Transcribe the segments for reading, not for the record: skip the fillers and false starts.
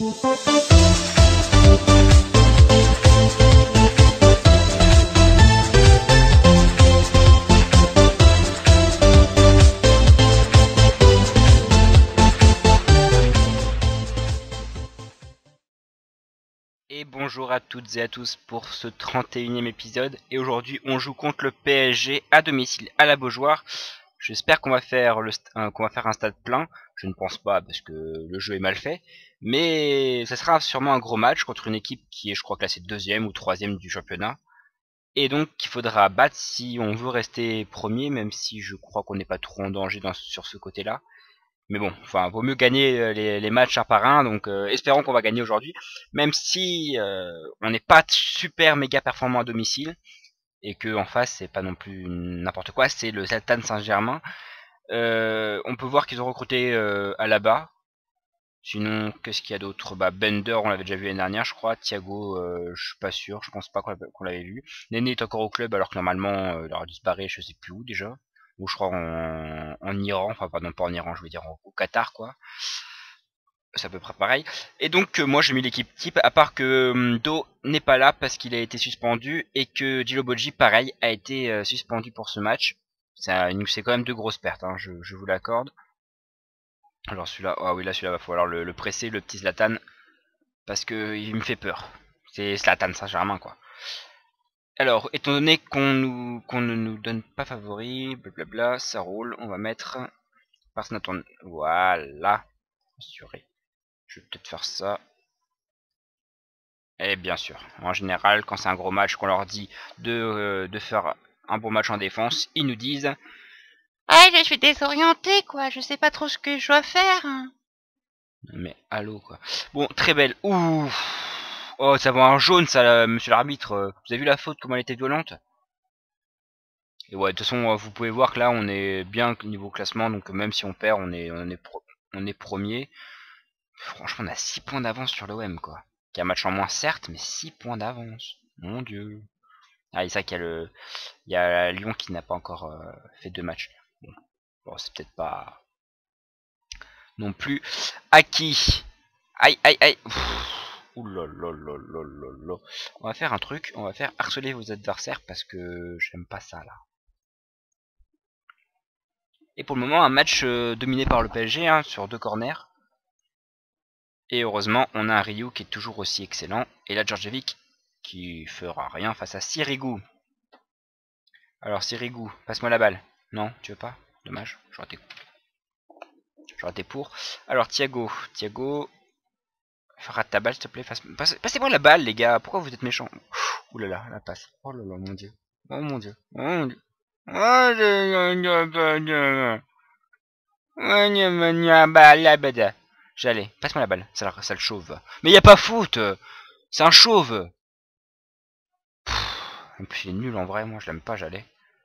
Et bonjour à toutes et à tous pour ce 31e épisode. Et aujourd'hui, on joue contre le PSG à domicile à la Beaujoire. J'espère qu'on va faire un stade plein. Je ne pense pas parce que le jeu est mal fait. Mais ça sera sûrement un gros match contre une équipe qui est, je crois, classée deuxième ou troisième du championnat. Et donc, il faudra battre si on veut rester premier, même si je crois qu'on n'est pas trop en danger sur ce côté-là. Mais bon, enfin, vaut mieux gagner les matchs un par un, donc espérons qu'on va gagner aujourd'hui, même si on n'est pas super méga performant à domicile, et que en face c'est pas non plus n'importe quoi, c'est le Zlatan Saint-Germain. On peut voir qu'ils ont recruté Alaba. Sinon, qu'est-ce qu'il y a d'autre? Bah, Bender, on l'avait déjà vu l'année dernière, je crois. Thiago, je suis pas sûr, je pense pas qu'on l'avait vu. Néné est encore au club, alors que normalement, il aurait disparu, je sais plus où déjà. Ou je crois en Iran, enfin pardon, pas en Iran, je veux dire au Qatar, quoi. C'est à peu près pareil. Et donc, moi j'ai mis l'équipe type, à part que Do n'est pas là parce qu'il a été suspendu, et que Djilobodji, pareil, a été suspendu pour ce match. C'est quand même deux grosses pertes, hein, je vous l'accorde. Alors celui-là, ah oui, là celui-là va falloir le presser, le petit Zlatan, parce que il me fait peur. C'est Zlatan Saint-Germain, quoi. Alors, étant donné qu'on ne nous donne pas favori, blablabla, ça roule, on va mettre Parsnaton. Voilà, assuré. Je vais peut-être faire ça. Et bien sûr, en général, quand c'est un gros match, qu'on leur dit de faire un bon match en défense, ils nous disent Ah, je suis désorienté, quoi. Je sais pas trop ce que je dois faire. mais allô, quoi. Bon, très belle. Ouh. Oh, ça va un jaune, ça, monsieur l'arbitre. Vous avez vu la faute, comment elle était violente? Et ouais, de toute façon, vous pouvez voir que là, on est bien niveau classement, donc même si on perd, on est premier. Franchement, on a 6 points d'avance sur l'OM, quoi. Qui a un match en moins, certes, mais 6 points d'avance. Mon dieu. Ah, et ça qu'il y a il y a Lyon qui n'a pas encore fait 2 matchs. Bon, c'est peut-être pas non plus acquis. Aïe, aïe, aïe. Ouh là là là là là là. On va faire un truc, on va faire harceler vos adversaires parce que j'aime pas ça là. Et pour le moment, un match dominé par le PSG, hein, sur 2 corners. Et heureusement, on a un Ryu qui est toujours aussi excellent. Et là, Djordjevic qui fera rien face à Sirigu. Alors Sirigu, passe-moi la balle. Non, tu veux pas? Dommage, j'aurais été pour. Alors Thiago, rate ta balle s'il te plaît. Passez-moi la balle les gars, pourquoi vous êtes méchants? Ouh là là, la passe. Oh là là, mon dieu. Oh mon dieu. Oh mon dieu. J'allais, passe-moi la balle, ça le chauve. Mais y a pas faute. C'est un chauve. En plus il est nul en vrai, moi je l'aime pas, j'allais.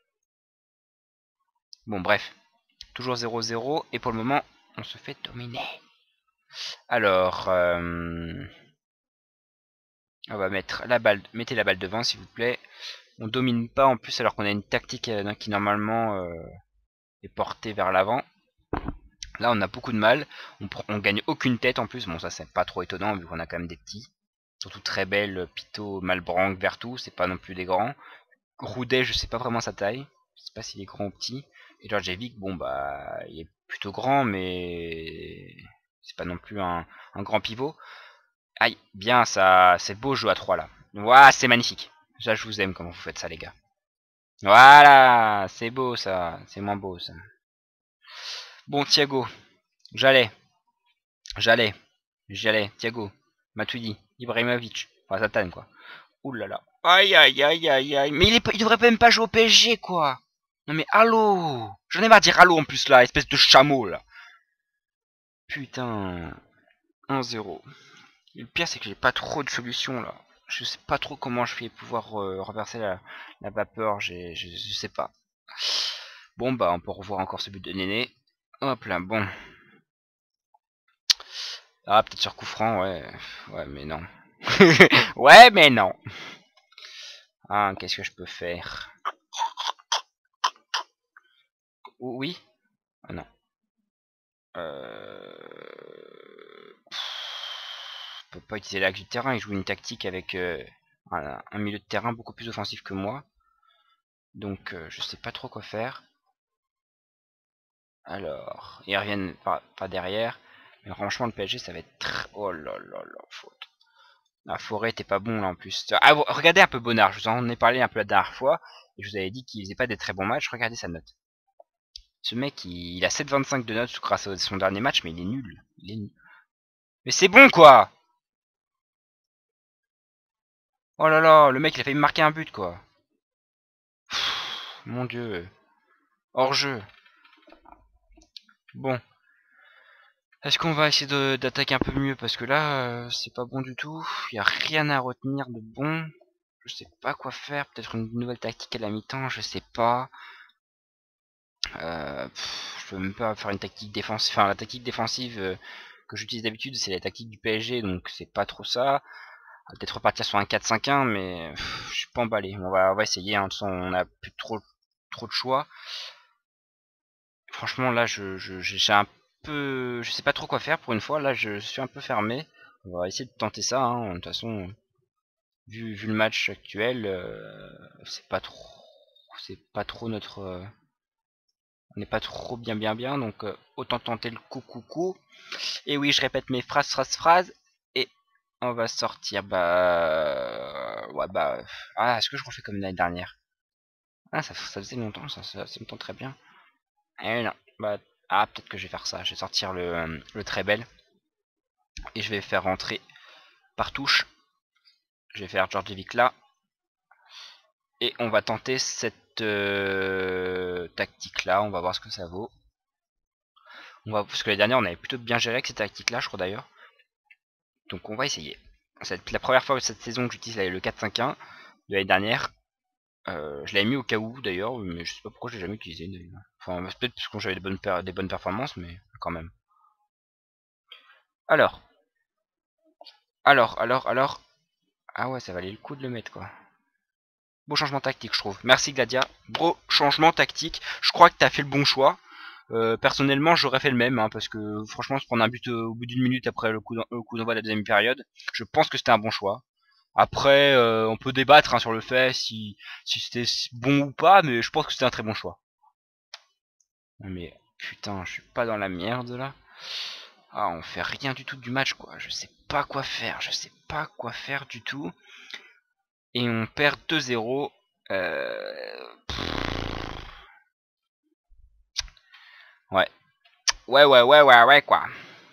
Bon bref, toujours 0-0 et pour le moment on se fait dominer. Alors, on va mettre la balle, mettez la balle devant s'il vous plaît. On domine pas en plus alors qu'on a une tactique qui normalement est portée vers l'avant. Là on a beaucoup de mal, on gagne aucune tête en plus, bon ça c'est pas trop étonnant vu qu'on a quand même des petits. Surtout très belle, Pito, Malbranck, Vertou, c'est pas non plus des grands. Roudet, je sais pas vraiment sa taille, je sais pas s'il est grand ou petit. Et Djordjevic, bon bah il est plutôt grand mais c'est pas non plus un grand pivot. Aïe, bien ça, c'est beau jeu à 3 là. Ouah, c'est magnifique. Ça je vous aime comment vous faites ça les gars. Voilà, c'est beau ça, c'est moins beau ça. Bon Thiago, j'allais, Thiago, Matuidi, Ibrahimovic, enfin Zlatan quoi. Ouh là là. Aïe aïe aïe aïe aïe. Mais il devrait même pas jouer au PSG quoi. Non mais allô. J'en ai marre de dire allô en plus là, espèce de chameau là. Putain. 1-0. Le pire c'est que j'ai pas trop de solutions là. Je sais pas trop comment je vais pouvoir renverser la vapeur, je sais pas. Bon bah on peut revoir encore ce but de Néné. Hop là, bon. Ah peut-être sur coup franc, ouais. Ouais mais non. Ouais mais non. Ah qu'est-ce que je peux faire? Oui? Ah non. peut pas utiliser l'axe du terrain. Il joue une tactique avec un milieu de terrain beaucoup plus offensif que moi. Donc je sais pas trop quoi faire. Alors, ils reviennent pas derrière. Mais franchement, le PSG, ça va être très... Oh là là là, faute. La forêt, t'es pas bon là en plus. Ah, regardez un peu Bonnard, je vous en ai parlé un peu la dernière fois. Et je vous avais dit qu'il faisait pas des très bons matchs. Regardez sa note. Ce mec, il a 7,25 de notes grâce à son dernier match, mais il est nul. Il est nul. Mais c'est bon quoi! Oh là là, le mec il a failli me marquer un but quoi. Pff, mon dieu. Hors jeu. Bon. Est-ce qu'on va essayer d'attaquer un peu mieux? Parce que là, c'est pas bon du tout. Il n'y a rien à retenir de bon. Je sais pas quoi faire. Peut-être une nouvelle tactique à la mi-temps, je sais pas. Je peux même pas faire une tactique défensive. Enfin, la tactique défensive que j'utilise d'habitude, c'est la tactique du PSG, donc c'est pas trop ça. On va peut-être repartir sur un 4-5-1, mais je suis pas emballé. On va essayer. Hein. De toute façon, on a plus trop de choix. Franchement, là, j'ai un peu, je sais pas trop quoi faire pour une fois. Là, je suis un peu fermé. On va essayer de tenter ça. Hein. De toute façon, vu le match actuel, c'est pas trop notre, on n'est pas trop bien, donc autant tenter le coup. Et oui, je répète mes phrases. Et on va sortir, ouais, ah, est-ce que je refais comme l'année dernière? Ah, ça faisait longtemps, ça me tente très bien. Eh non, ah, peut-être que je vais faire ça. Je vais sortir le très belle. Et je vais faire rentrer par touche. Je vais faire Djordjevic là. Et on va tenter cette tactique là. On va voir ce que ça vaut. Parce que l'année dernière, on avait plutôt bien géré avec cette tactique là, je crois d'ailleurs. Donc on va essayer. C'est la première fois de cette saison que j'utilise le 4-5-1 de l'année dernière. Je l'avais mis au cas où d'ailleurs, mais je sais pas pourquoi je l'ai jamais utilisé. Enfin, peut-être parce que j'avais des bonnes performances, mais quand même. Alors. Ah ouais, ça valait le coup de le mettre quoi. Beau changement tactique, je trouve. Merci Gladia. Beau changement tactique. Je crois que t'as fait le bon choix. Personnellement, j'aurais fait le même, hein, parce que franchement, se prendre un but au bout d'une minute après le coup d'envoi de la deuxième période, je pense que c'était un bon choix. Après, on peut débattre hein, sur le fait si c'était bon ou pas, mais je pense que c'était un très bon choix. Mais putain, je suis pas dans la merde là. Ah, on fait rien du tout du match quoi. Je sais pas quoi faire. Je sais pas quoi faire du tout. Et on perd 2-0. Ouais. Ouais quoi.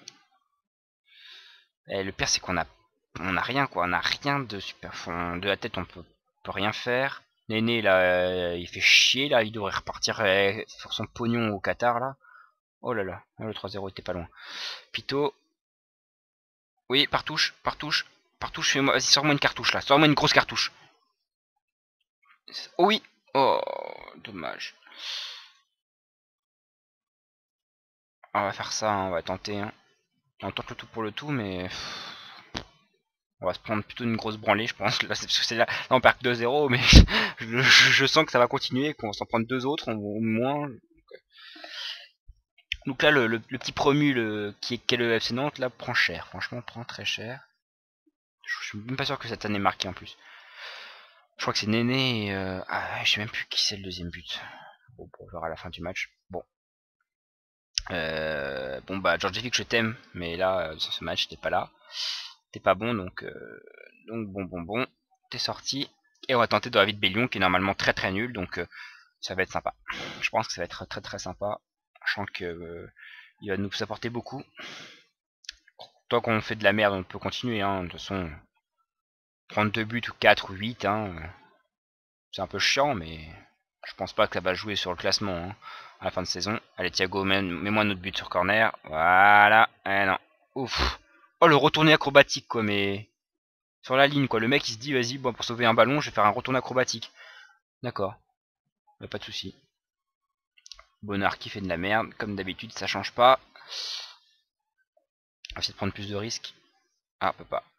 Et le pire c'est qu'on a rien quoi. On a rien de super fond. De la tête on peut rien faire. Néné là, il fait chier là. Il devrait repartir sur son pognon au Qatar là. Oh là là, le 3-0 était pas loin. Pito. Oui, partouche. Fais-moi, vas-y, sors-moi une cartouche là. Sors-moi une grosse cartouche. Oh oui. Oh, dommage. On va faire ça, hein, on va tenter. Hein. On tente le tout pour le tout, mais on va se prendre plutôt une grosse branlée, je pense. Là, on perd que 2-0, mais je sens que ça va continuer, qu'on va s'en prendre deux autres au moins. Donc là, le petit promu qui est le FC Nantes, là, prend cher. Franchement, prend très cher. Je suis même pas sûr que cette année marqué en plus. Je crois que c'est Néné et... Ah, je sais même plus qui c'est le deuxième but. Bon, on verra à la fin du match. Bon. Bon bah, Djordjevic, je t'aime, mais là, sur ce match, t'es pas là. T'es pas bon, donc bon. T'es sorti. Et on va tenter de David Bellion, qui est normalement très nul, donc ça va être sympa. Je pense que ça va être très sympa. Je sens que il va nous apporter beaucoup. Tant qu'on fait de la merde, on peut continuer, hein. De toute façon, prendre 2 buts ou 4 ou 8, hein, c'est un peu chiant, mais je pense pas que ça va jouer sur le classement hein, à la fin de saison. Allez, Thiago, mets-moi notre but sur corner. Voilà. Eh non. Ouf. Oh, le retourné acrobatique, quoi, mais... Sur la ligne, quoi. Le mec, il se dit, vas-y, bon, pour sauver un ballon, je vais faire un retourné acrobatique. D'accord. Pas de souci. Bonnard qui fait de la merde. Comme d'habitude, ça change pas. On va essayer de prendre plus de risques. Ah, on peut pas.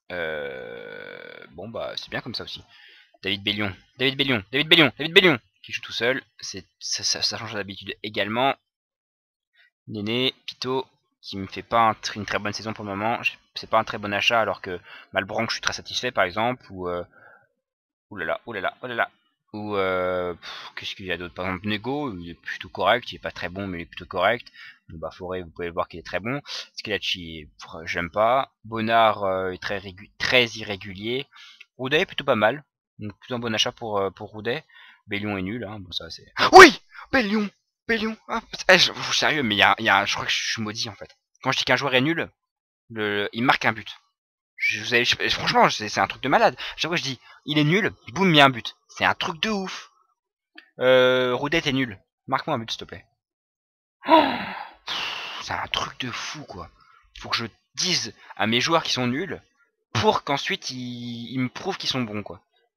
Bon, bah, c'est bien comme ça aussi. David Bellion, qui joue tout seul. Ça change d'habitude également. Néné, Pito. qui me fait pas une très bonne saison pour le moment. C'est pas un très bon achat, alors que Malbranck, je suis très satisfait par exemple, ou oulala, oulala, oulala. Ou qu'est-ce qu'il y a d'autre? Par exemple Nego, il est plutôt correct, il est pas très bon mais il est plutôt correct. Bon, bah Forêt, vous pouvez voir qu'il est très bon. Skelachi, j'aime pas. Bonnard est très irrégulier. Roudet est plutôt pas mal. Donc plutôt un bon achat pour Roudet. Bellion est nul, hein. Bon ça c'est. Oui, Bellion, Bellion. Ah, sérieux, mais je crois que je suis maudit en fait. Quand je dis qu'un joueur est nul, il marque un but. Franchement, c'est un truc de malade. Chaque fois que je dis, il est nul, boum, il y a un but. C'est un truc de ouf. Roudet est nul. Marque-moi un but, s'il te plaît. Oh, c'est un truc de fou, quoi. Faut que je dise à mes joueurs qui sont nuls pour qu'ensuite ils me prouvent qu'ils sont bons, quoi.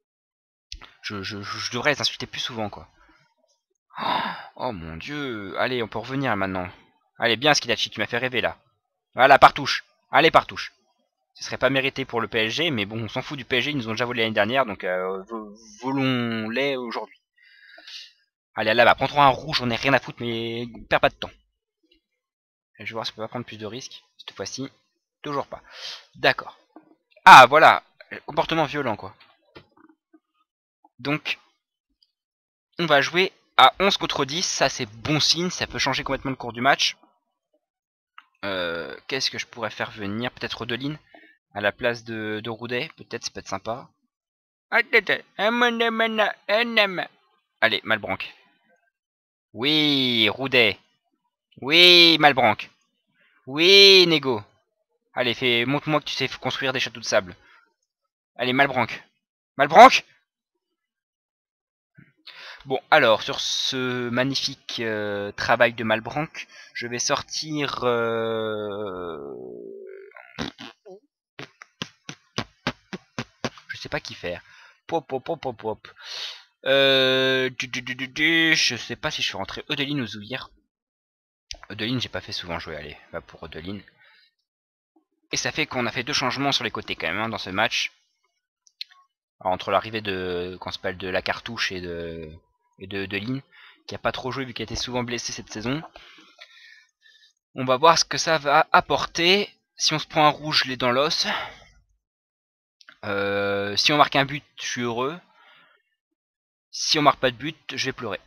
Je devrais les insulter plus souvent, quoi. Oh mon dieu. Allez, on peut revenir maintenant. Allez, bien, Skidachi, tu m'as fait rêver, là. Voilà, par touche. Allez, par touche. Ce serait pas mérité pour le PSG, mais bon, on s'en fout du PSG, ils nous ont déjà volé l'année dernière, donc volons-les aujourd'hui. Allez, là-bas, prends-toi un rouge, on est rien à foutre, mais perds pas de temps. Je vais voir si on peut pas prendre plus de risques, cette fois-ci. Toujours pas. D'accord. Ah, voilà, comportement violent, quoi. Donc, on va jouer à 11 contre 10, ça c'est bon signe, ça peut changer complètement le cours du match. Qu'est-ce que je pourrais faire venir? Peut-être Rodeline à la place de Roudet, peut-être, ça peut être sympa. Allez, Malbranck. Oui, Roudet. Oui, Malbranck. Oui, Nego. Allez, montre-moi que tu sais construire des châteaux de sable. Allez, Malbranck. Malbranck. Bon, alors, sur ce magnifique travail de Malbranck, je vais sortir... Je sais pas qui faire. Pop, pop, pop, pop, pop. Je sais pas si je fais rentrer Eudeline ou Zouir. Eudeline, j'ai pas fait souvent jouer. Allez, va pour Eudeline. Et ça fait qu'on a fait 2 changements sur les côtés quand même hein, dans ce match. Alors, entre l'arrivée de qu'on s'appelle de la cartouche et de Eudeline, qui a pas trop joué vu qu'il a été souvent blessé cette saison. On va voir ce que ça va apporter. Si on se prend un rouge, les dans l'os. Si on marque un but, je suis heureux. Si on marque pas de but, je vais pleurer.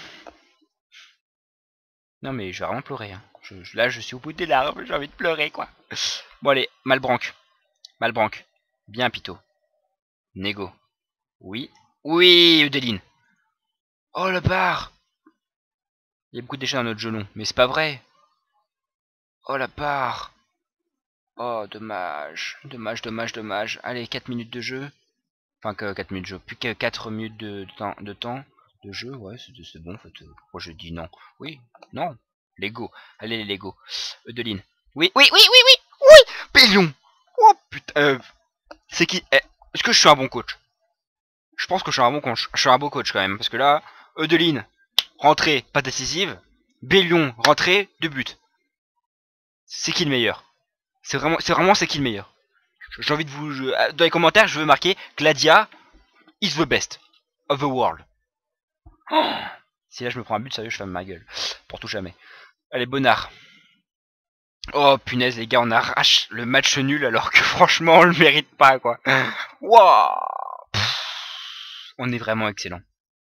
Non mais je vais vraiment pleurer. Hein. Là je suis au bout des larmes, j'ai envie de pleurer quoi. Bon allez, Malbranck. Malbranck. Bien Pito. Nego. Oui. Oui, Eudeline. Oh le bar. Il y a beaucoup de déchets dans notre genou. Mais c'est pas vrai. Oh la barre. Oh dommage. Dommage, dommage, dommage. Allez, 4 minutes de jeu. Enfin que 4 minutes de jeu. Plus que 4 minutes de temps. De jeu, ouais, c'est bon en fait. Pourquoi je dis non? Oui, non. Lego. Allez les Lego. Eudeline. Oui, oui, oui, oui, oui, oui. Bellion. Oh putain. C'est qui est-ce que je suis un bon coach? Je pense que je suis un bon coach. Je suis un beau coach quand même. Parce que là, Eudeline, rentrée, pas décisive. Bellion, rentrée, 2 buts. C'est qui le meilleur? C'est vraiment c'est qui le meilleur? J'ai envie de vous... dans les commentaires, je veux marquer Gladia is the best of the world. Oh, si là je me prends un but sérieux, je ferme ma gueule. Pour tout jamais. Allez, Bonnard. Oh punaise les gars, on arrache le match nul alors que franchement on le mérite pas quoi. Waouh, on est vraiment excellent.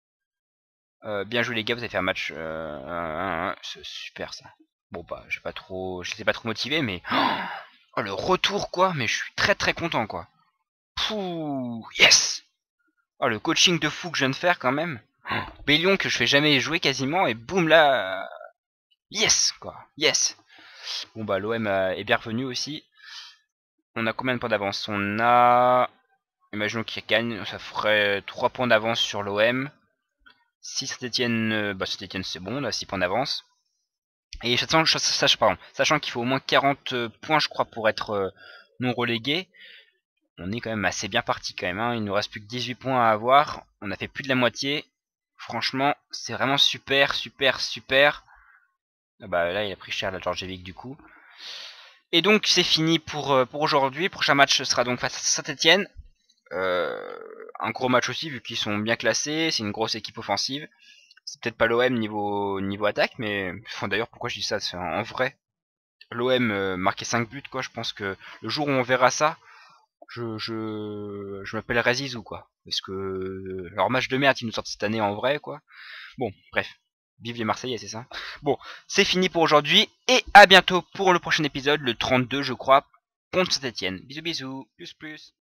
Bien joué les gars, vous avez fait un match c'est super ça. Bon bah je sais pas trop motivé mais oh, le retour quoi, mais je suis très très content quoi. Pouh, yes. Oh le coaching de fou que je viens de faire quand même. Bellion que je fais jamais jouer quasiment et boum là yes quoi, yes. Bon bah l'OM est bien revenu aussi. On a combien de points d'avance? On a... Imaginons qu'il gagne, ça ferait 3 points d'avance sur l'OM. Si Saint-Etienne... bah Saint-Etienne c'est bon, on a 6 points d'avance. Et sachant qu'il faut au moins 40 points je crois pour être non relégué. On est quand même assez bien parti quand même. Hein. Il nous reste plus que 18 points à avoir. On a fait plus de la moitié. Franchement c'est vraiment super super super. Ah bah là il a pris cher la Georgievic du coup. Et donc c'est fini pour aujourd'hui. Prochain match sera donc face à Saint-Etienne. Un gros match aussi vu qu'ils sont bien classés. C'est une grosse équipe offensive. C'est peut-être pas l'OM niveau attaque, mais enfin, d'ailleurs pourquoi je dis ça, en vrai. l'OM marquait 5 buts, quoi. Je pense que le jour où on verra ça, je m'appellerai Zizou, quoi. Parce que leur match de merde, ils nous sortent cette année en vrai, quoi. Bon, bref. Vive les Marseillais, c'est ça. Bon, c'est fini pour aujourd'hui. Et à bientôt pour le prochain épisode, le 32, je crois, contre Saint-Etienne. Bisous, bisous. Plus, plus.